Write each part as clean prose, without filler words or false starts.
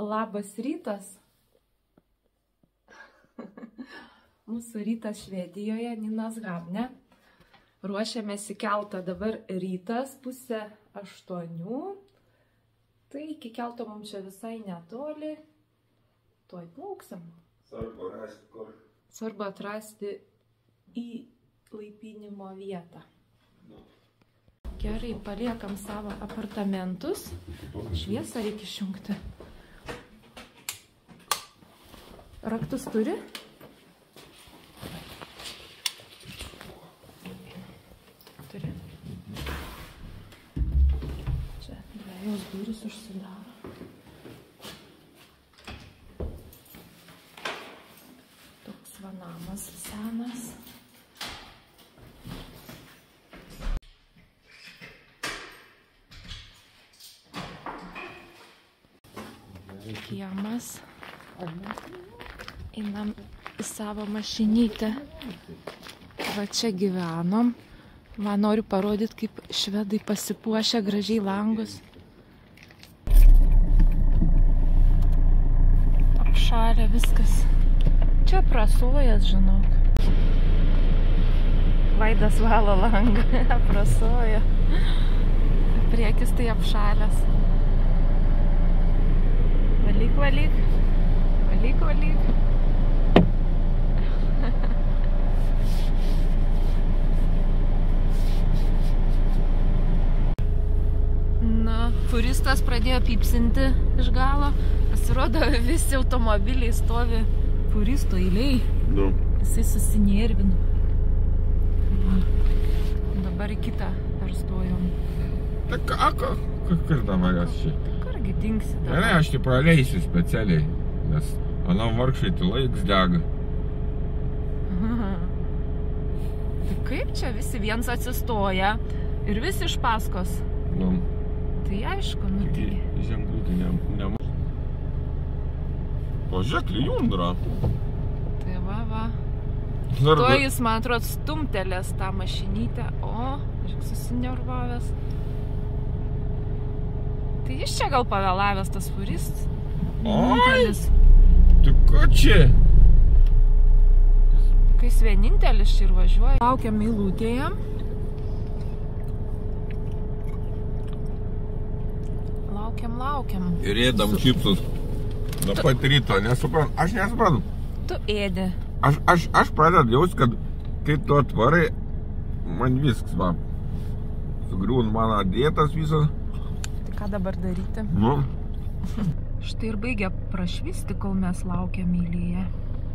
Labas rytas. Mūsų rytas Švedijoje, Nynäshamne. Ruošiamės į keltą, dabar rytas, 7:30. Tai iki kelto mums čia visai netoli. Tuoj plauksim. Svarbu atrasti įlaipinimo vietą. Gerai, paliekam savo apartamentus. Šviesą reikia išjungti. Raktus turi? Turi. Čia dviejos durys užsidaro. Toks va namas senas. Kiemas. Einam į savo mašinytę. Va čia gyvenom. Va noriu parodyti, kaip švedai pasipuošia gražiai langus. Apšalė viskas. Čia prasuojas, žinok. Vaidas valo langą. Prasuoja. Priekis tai apšalęs. Valyk, valyk. Valyk, valyk. Na, furistas pradėjo pypsinti iš galo. Pasirodo, visi automobiliai stovi furisto eiliai. Nu. Jisai susinervino. Dabar į kitą perstojom. Так, как там čia? Kurgi dingsi dabar? Ne, aš tai praleisiu specialiai, nes anam vargšai tai laiks dega. Tai kaip čia visi viens atsistoja ir visi iš paskos? Nu. Tai aišku, nu tai. Ženklų tai ne. Pažiūrėk, lijundra. Tai va. Tuo jis, man atrodo, stumtelės tą mašinytę. O, žiūrėk, susinervavęs. Tai jis čia gal pavėlavęs tas furistas. Vienintelis. Tai ką čia? Kai jis vienintelis čia ir važiuoja. Laukiam eilutėje. Laukiam. Ir ėdam čipsus. Nuo pat ryto, nesuprantu. Aš nesuprantu. Tu ėdi. Aš pradedu jausti, kad kai tu atvarai, man viskas, va. Sugriūn mano dietas visas. Tai ką dabar daryti? Nu. Štai ir baigia prašvisti, kol mes laukiam eilėje.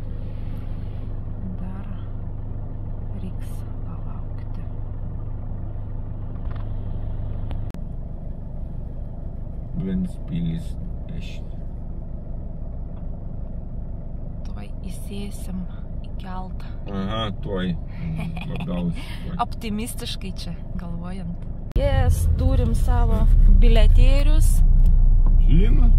Dar reiks palaukti. Ventspils. Tuoj įsėsim į keltą. Aha, tuoj. Labiausiai. Optimistiškai čia galvojant. Yes, turim savo biletėrius. Kina?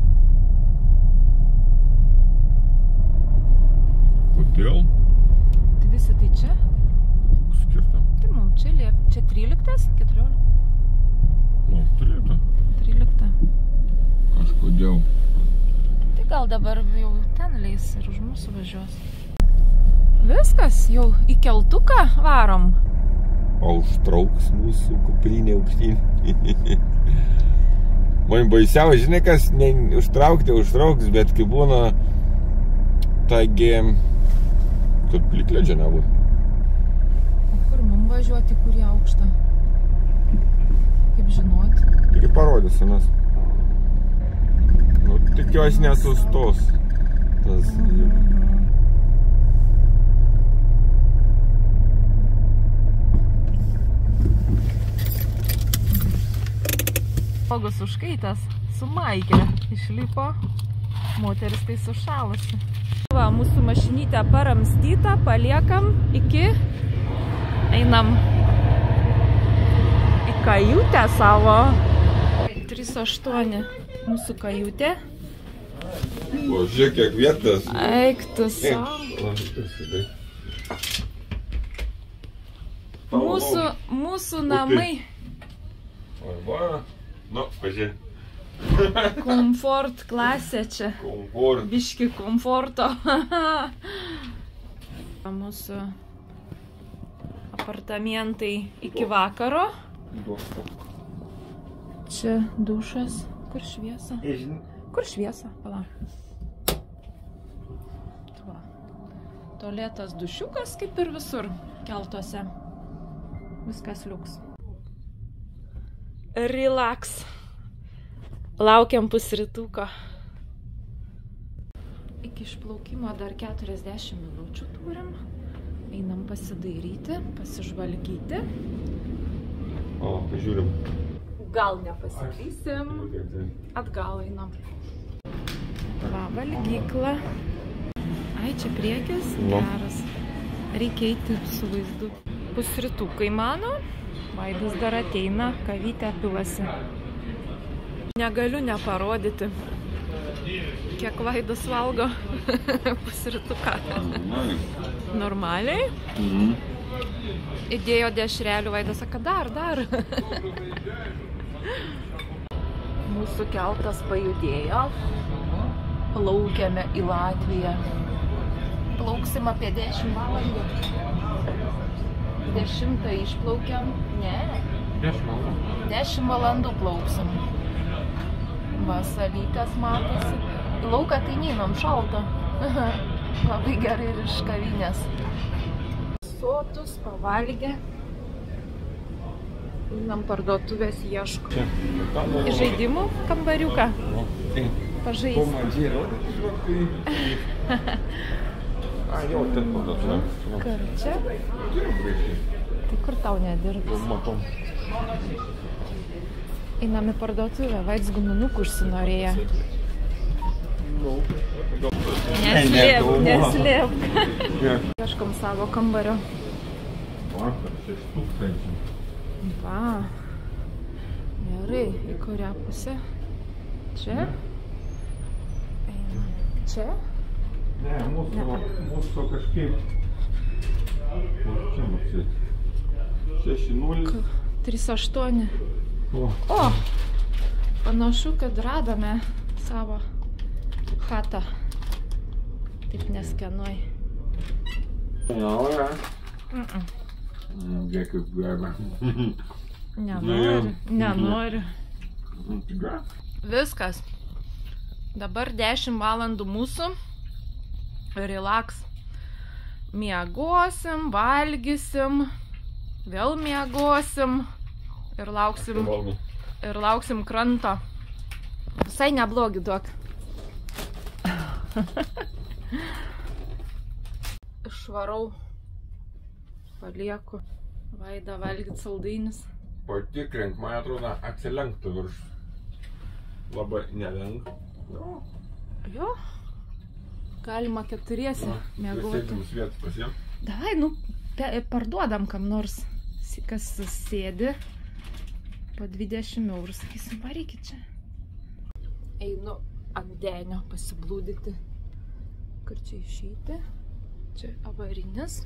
Kodėl? Tai visi tai čia? Skirtam. Tai mums čia liep. Čia 13? 14? Nu, 13. 13. Kažkodėl. Tai gal dabar jau ten leis ir už mūsų važiuos. Viskas, jau į keltuką varom. O užtrauks mūsų kuprinė aukštyn. Man baisiausia, žinai kas, ne užtrauks, bet kai būna taigi, kad plikledžio nebūtų. O kur mums važiuoti, kurį aukštą? Kaip žinoti? Tik parodys senas. Nu, tikiuosi nesustos. Tas... Žmogus užkaitas su maike išlipo, moteris tai sušalusi. Va, mūsų mašinytę paramstyta, paliekam iki, einam į kajutę savo. 3.8 mūsų kajutė. O, žiūrėk, kiek vietas. Eik tu savo. Mūsų namai. Arba, nu, pažiūrėk. Komfort klasė čia. Komfort. Biški komforto. Mūsų apartamentai iki vakaro. Čia dušas. Kur šviesa? Kur šviesa? Pala. Tualetas dušiukas kaip ir visur keltuose. Viskas liuks. Relax. Laukiam pusrytuko. Iki išplaukimo dar 40 minučių turim. Einam pasidairyti, pasižvalgyti. O, pažiūrim. Gal nepasiklysim. Atgal einam. Va, valgykla. Ai, čia priekis. Geras. Reikia eiti su vaizdu. Pusrytukai mano. Vaidas dar ateina, kavytę pilasi. Negaliu neparodyti, kiek Vaidas valgo pusrytuką. Normaliai. Įdėjo dešrelių, Vaidas sako, dar. Mūsų keltas pajudėjo. Plaukiame į Latviją. Plauksim apie 10 valandų. 10 išplaukiam. Ne. 10 valandų plauksim. Vasavykas matosi. Į lauką tai neinam, šalta. Labai gerai ir iš kavinės. Sotus, pavalgę. Einam parduotuvės ieško. Į žaidimų kambariuką. Pažaisti. Kur čia? Tai kur tau nedirbs? Einam į parduotuvę, Vaidas guminukų užsinorėjo. Neslėpk. Ieškom savo kambario. Va. Gerai, į kurią pusę? Čia? Čia? Ne, mūsų kažkaip. Čia maksėt. 6-0. 3-8. O! Panašu, kad radome savo chatą. Taip neskenuoj. Nenori? Žiūrėk, kaip geba. Nenori. Viskas. Dabar 10 valandų mūsų. Relax. Miegosim, valgysim, vėl miegosim ir lauksim kranto. Visai neblogi duok. Išvarau, palieku Vaidą valgyt saldainis. Patikrink, man atrodo, atsilenktų virš. Labai nelenk. Jo. Galima keturiesi miegoti. Sėdimus vietas pasiem. Davai, parduodam kam nors, kas sėdi. Po 20 eurų, sakysim, varykit čia. Einu ant denio pasiblūdyti. Kur čia išeiti? Čia avarinis.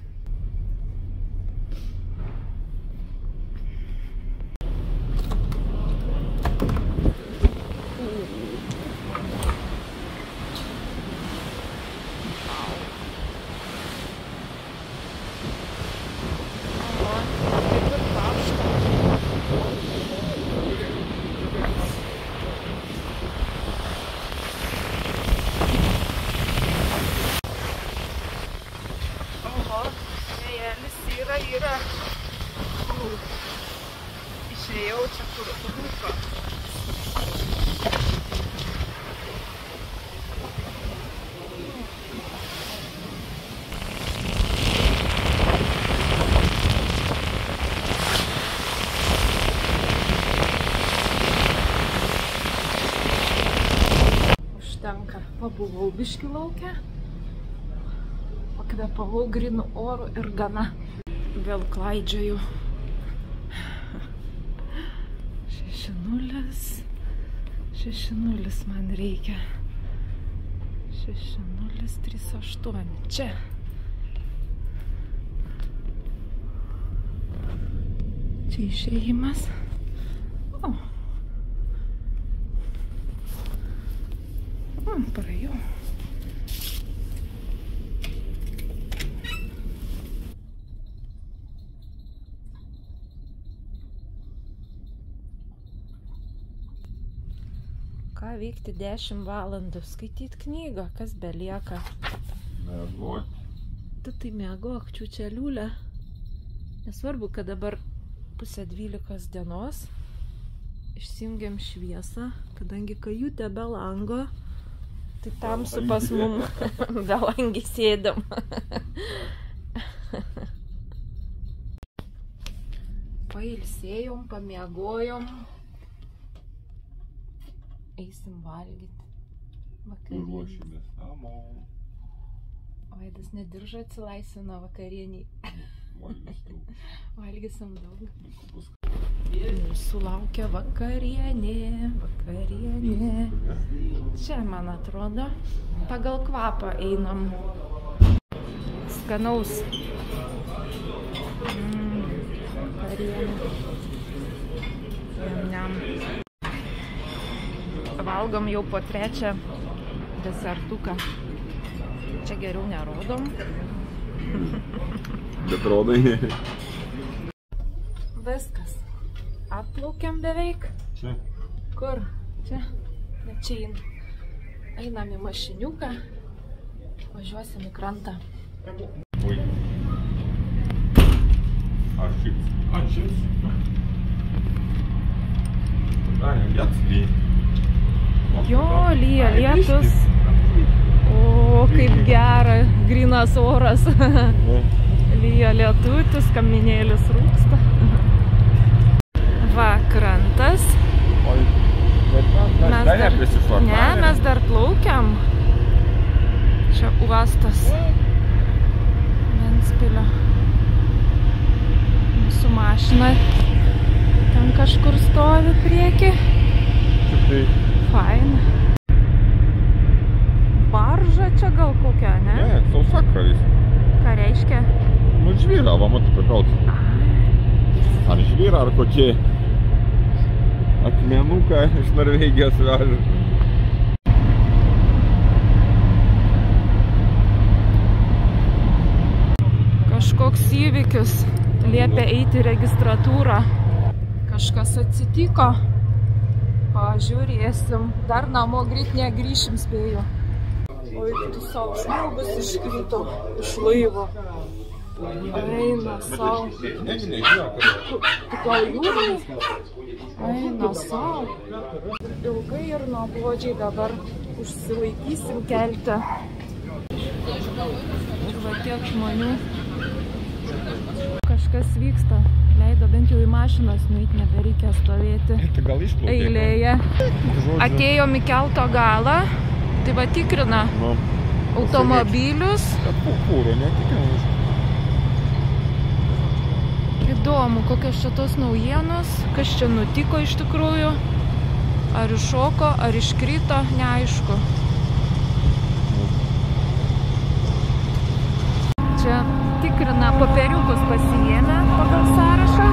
Yra. Išėjau čia kur rūko. Užtenka. Pabuvau biškį lauke. Pakvėpavau grynų orų ir gana. Vėl klaidžioju. 6-0. 6-0 man reikia. 6-0-3-8. Čia. Čia išėjimas. O. Praėjau. Ką veikti 10 valandų? Skaityti knygą, kas belieka. Mėgoj. Tai mėgok, čiučeliulė. Nesvarbu, kad dabar 11:30 dienos. Išsijungiam šviesą, kadangi kajutė be lango. Tai tamsu pas mum be langį sėdam. Pailsėjom, pamiegojom. Eisim valgyti. Ruošimės namo. Vaidas nediržą atsilaisvino vakarieniai. Valgysim daug. Mūsų laukia vakarienė. Čia, man atrodo, pagal kvapą einam. Skanaus. Vakarienė. Niam. Valgom jau po 3 desertuką. Čia geriau nerodom. Bet rodai. Viskas. Atplaukiam beveik. Čia. Kur? Čia. Ne čia einam į mašiniuką. Važiuosim į krantą. Oi. Ačiū. Jo, lyja lietus. O, kaip gera, grynas oras. Lyja lietutis, kaminėlis rūksta. Va, krantas. Ne, mes dar plaukiam. Čia uostas. Ventspilio. Mūsų mašina ten kažkur stovi prieki. Fain. Barža čia gal kokia, ne? Ne, sausakravis. Ką reiškia? Nu, žvyra, va, matai, pakraut. Ar žvyra, ar kokie akmenuką iš Norvegijos veža. Kažkoks įvykis. Liepia eiti į registratūrą. Kažkas atsitiko. Pažiūrėsim. Dar namo greit negrįšim, spėju. Oi, tu savo žmogus iškrito iš laivo. Eina savo. Tu gal jūrai? Eina savo. Ilgai ir nuobodžiai dabar užsilaikysim kelte. Ir va tiek žmonių. Kažkas vyksta. Leido bent jau į mašinas nueit, nebereikia stovėti eilėje. Atėjom į kelto galą, tai va tikrina automobilius. Įdomu, kokios čia tos naujienos, kas čia nutiko iš tikrųjų. Ar iššoko, ar iškrito, neaišku. Čia tikrina popieriukus pasiėmę pagal sąrašą.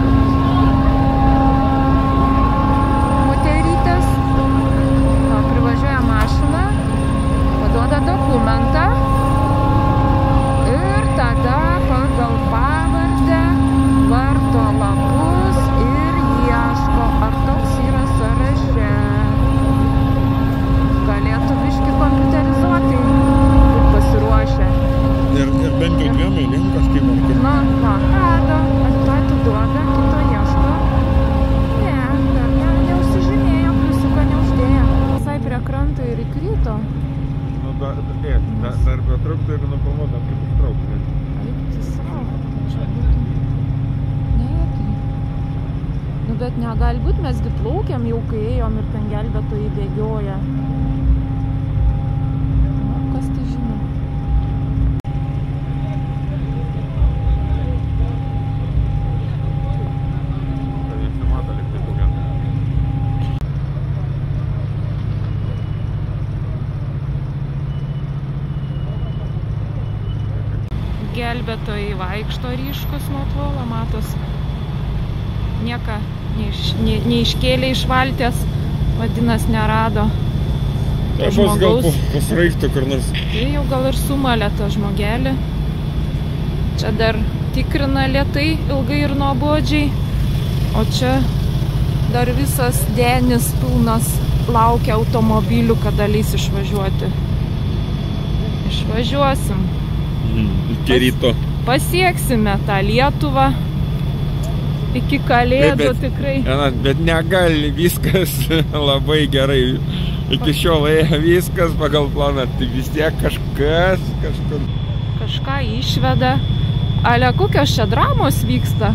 Moterytės. Privažiuoja mašina, paduoda dokumentą ir tada pagal pavardę varto lapus ir ieško, ar toks yra sąraše. Galėtų biškį kompiuterizuoti, kaip pasiruošę. Ir bent jau 2 eilėm kažkaip ar kaip. Na, va, rado, atiduoda, kito ieško. Ne, dar neužsižymėjo, pliusiuką neuždėjo. Visai prie kranto ir įkrito. Nu, dar betrauktų ir nupamoda, kaip užtraukti. Eik, tai savo, čia būtų. Ne, tai. Nu, bet negali būt, mesgi plaukiam jau, kai ėjom ir ten gelbėtojai bėgioja. Nu, kas tai žino? Gelbėtojai vaikšto ryškus nuo tolo, matos. Nieka neiškėlė iš valties, vadinas nerado. to Bus gal žmogaus. pasraigtų kur nors. Tai jau gal ir sumalė tą žmogelį. Čia dar tikrina lėtai, ilgai ir nuobodžiai. O čia dar visas denis pilnas laukia automobilių, kada leis išvažiuoti. Išvažiuosim. Iki ryto. Pasieksime tą Lietuvą. Iki Kalėdų tikrai. Bet negali, viskas labai gerai. Iki šiol ėjo viskas pagal planą, tai vis tiek kažkas kažkur. Kažką išveda. Ale, kokios čia dramos vyksta?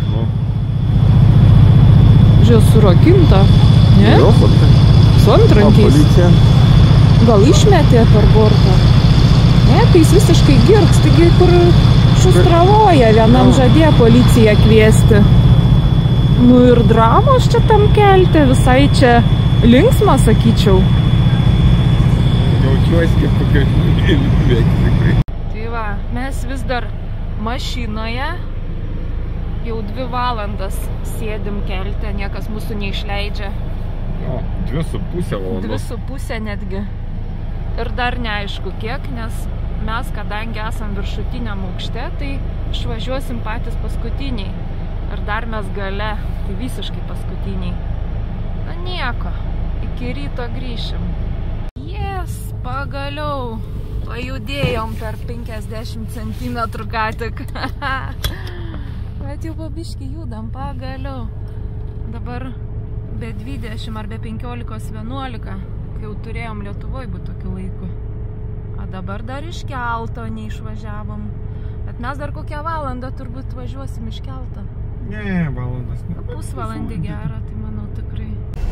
Žiūrėjau, surakinta. Ne? Su antrankiais. Gal išmetė per bortą? Ne, tai jis visiškai girks, taigi kur šustravoja, vienam žadėjo policiją kviesti. Nu ir dramos čia tam kelte, visai čia linksma, sakyčiau. Jaučiuosi kaip kokia tikrai. Tai va, mes vis dar mašinoje, jau 2 valandas sėdim kelte, niekas mūsų neišleidžia. O, 2,5 valandos. 2,5 netgi. Ir dar neaišku kiek, nes mes, kadangi esam viršutiniam aukšte, tai išvažiuosim patys paskutiniai. Ir dar mes gale, tai visiškai paskutiniai. Na nieko, iki ryto grįšim. Yes, pagaliau pajudėjom per 50 centimetrų ką tik. Bet jau pabiškai judam, pagaliau. Dabar be 20 ar be 15:11, kai jau turėjom Lietuvoj būti tokiu laiku. O dabar dar iš kelto neišvažiavom. Bet mes dar kokią valandą turbūt važiuosim iš kelto. Ne, valandas ne. Pusvalandį gerą, tai manau tikrai.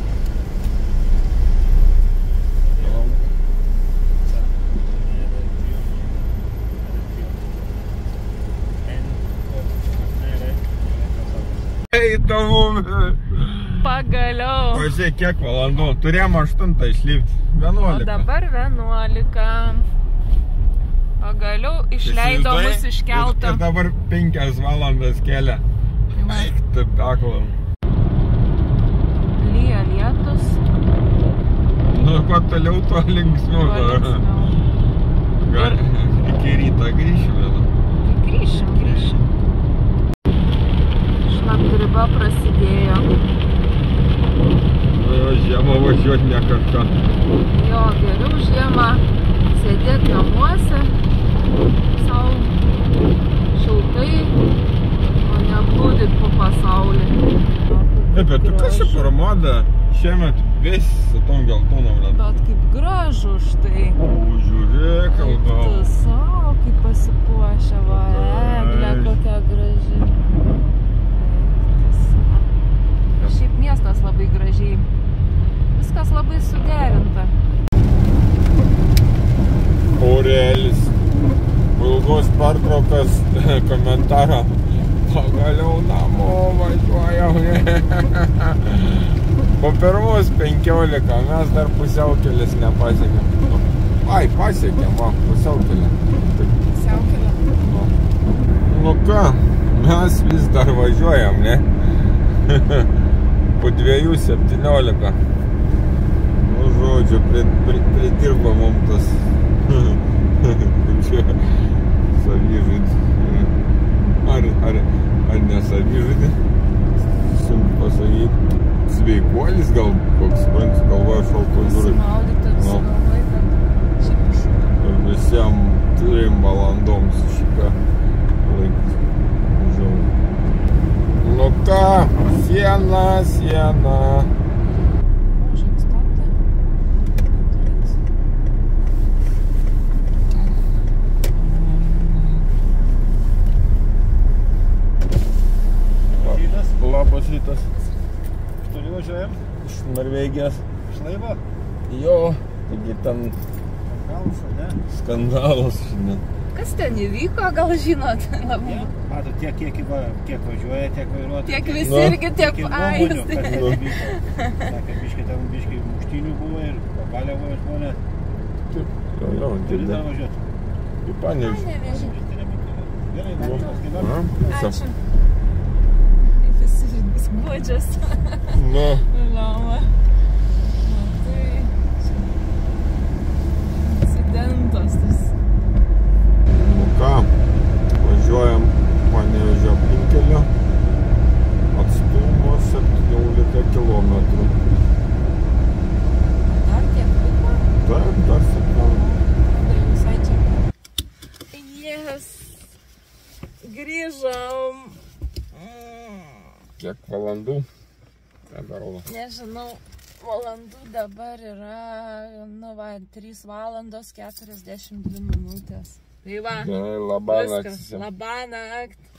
Įdomu. Pagaliau. Pažiūrėk, kiek valandų. Turėjom 8 išlipti. 11. O dabar 11. Pagaliau išleido mus iš kelto. Ir dabar 5 valandas kelia. Eik, taip aklam. Lyja lietus. Nu, kuo toliau, tuo linksmiau. Gal iki ryto grįšime. Grįšim. Šlapdriba prasidėjo. Žiemą važiuot ne kažką. Jo, geriau žiemą sėdėt namuose, sau šiltai, o neblūdyt po pasaulį. Bet kas čia per moda šiemet vis su tom geltonom ledom? Bet kaip gražu štai. O, žiūrėk, gal. Tu savo, kaip pasipuošia, va, eglė kokia graži. Šiaip miestas labai gražiai. Viskas labai suderinta. Aurelis. Ilgos pertraukas komentarą. Pagaliau namo važiuojam. Po pirmus 15, mes dar pusiaukelės nepasiekėm. Ai, pasiekėm, va, pusiaukelę. Pusiaukelę. Nu ką, mes vis dar važiuojam, ne? Po 2:17. Nu, žodžiu, pridirba mum tas čia savižudis. Ar ne savižudis? Sunku pasakyti. Sveikuolis gal, koks suprantu, galvoja šalto jūrai. Pasimaudyti apsigalvai, kad šiaip iššūkė. Ir visiem 3 valandom su šitą laikus. Nu ką, siena. Užink stabdė. Labas rytas. Turi važiuojam? Iš Norvegijos. Iš laivo? Jo, taigi ten Skandalas, ne? skandalas šiandien. Kas ten įvyko, gal žinot? Labai. Matot, kiek važiuoja, tiek vairuotojų. Tiek visi irgi, tiek nuomonių, ajus. kas įvyko. Sakė, biškai muštynių buvo ir pagaliavo žmonės. Jo, Turi dar važiuoti. į Panevėžį. Gerai, Nu, mes Ačiū. Visi guodžias. Nu, Lama. Tai... Yes. Grįžom. Kiek valandų? Nežinau, valandų dabar yra, 3 valandos 42 minutės. Tai va, Labanakt. Labanakt.